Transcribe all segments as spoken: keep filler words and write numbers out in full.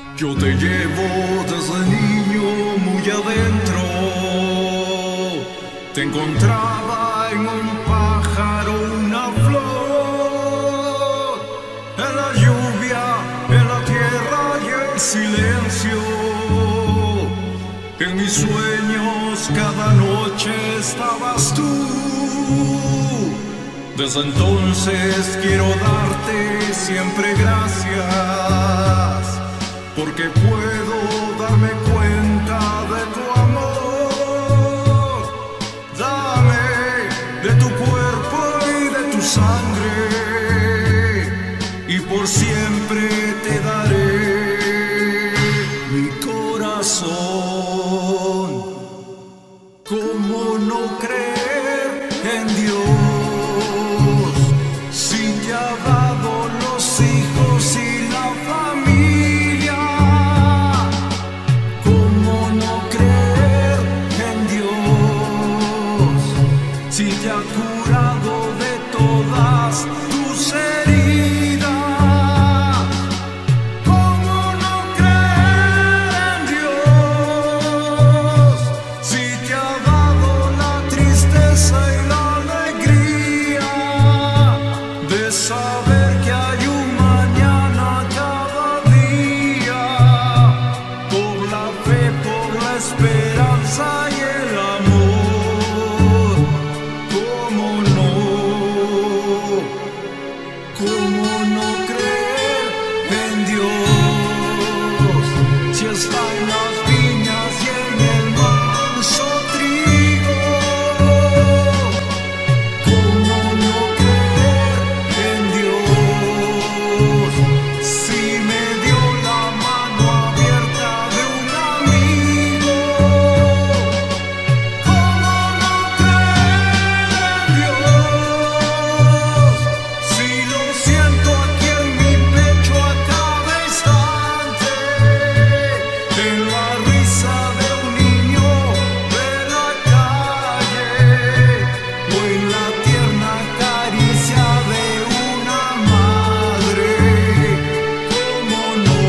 Yo te llevo desde niño muy adentro. Te encontraba en un pájaro, una flor, en la lluvia, en la tierra y el silencio. En mis sueños cada noche estabas tú. Desde entonces quiero darte siempre gracias, porque puedo darme cuenta de tu amor. Dame de tu cuerpo y de tu sangre, y por siempre te daré mi corazón. ¿Cómo no creer en Dios si te ha dado los hijos y la familia? Si te ha curado de todas tus heridas, ¿cómo no creer en Dios? Si te ha dado la tristeza y la alegría de saber que hay un mañana cada día, por la fe, por la esperanza y el amor. ¿Cómo no creer en Dios si está en las viñas y en el manso trigo? ¿Cómo no creer en Dios si me dio la mano abierta de un amigo? ¿Cómo no creer en Dios si lo siento aquí en mi pecho a cada instante, en la risa de un niño de la calle, o en la tierna caricia de una madre? ¿Cómo no?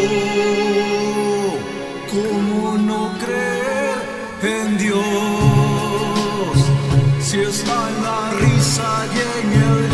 ¿Cómo no creer en Dios si está en la risa y en el